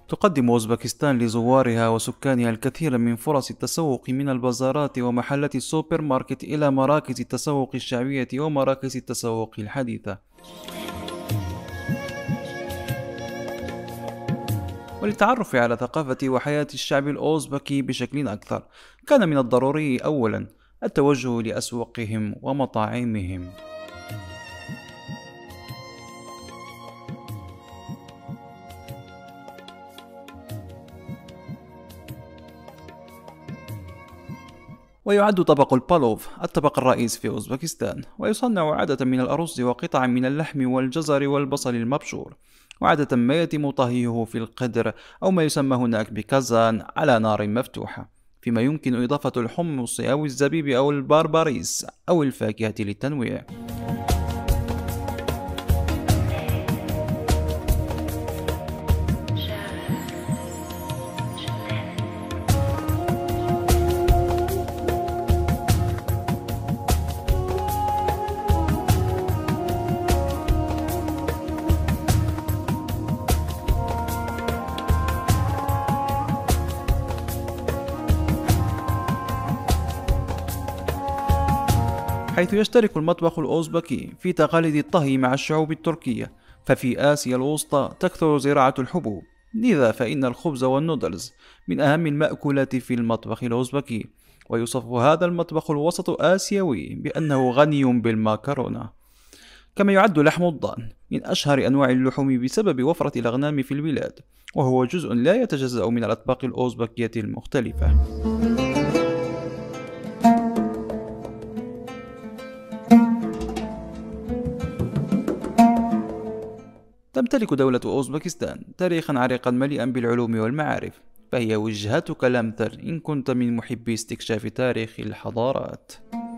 تقدم أوزبكستان لزوارها وسكانها الكثير من فرص التسوق من البازارات ومحلات السوبر ماركت إلى مراكز التسوق الشعبية ومراكز التسوق الحديثة. وللتعرف على ثقافة وحياة الشعب الأوزبكي بشكل أكثر، كان من الضروري أولاً التوجه لأسواقهم ومطاعمهم. ويعد طبق البالوف الطبق الرئيس في أوزبكستان، ويصنع عادة من الأرز وقطع من اللحم والجزر والبصل المبشور، وعادة ما يتم طهيه في القدر أو ما يسمى هناك بكازان على نار مفتوحة، فيما يمكن إضافة الحمص أو الزبيب أو البارباريس أو الفاكهة للتنويع. حيث يشترك المطبخ الأوزبكي في تقاليد الطهي مع الشعوب التركية، ففي آسيا الوسطى تكثر زراعة الحبوب، لذا فإن الخبز والنودلز من أهم المأكولات في المطبخ الأوزبكي، ويوصف هذا المطبخ الوسط آسيوي بأنه غني بالماكرونة. كما يعد لحم الضأن من أشهر أنواع اللحوم بسبب وفرة الأغنام في البلاد، وهو جزء لا يتجزأ من الأطباق الأوزبكية المختلفة. تمتلك دولة أوزبكستان تاريخا عريقا مليئا بالعلوم والمعارف، فهي وجهتك الأمثل إن كنت من محبي استكشاف تاريخ الحضارات.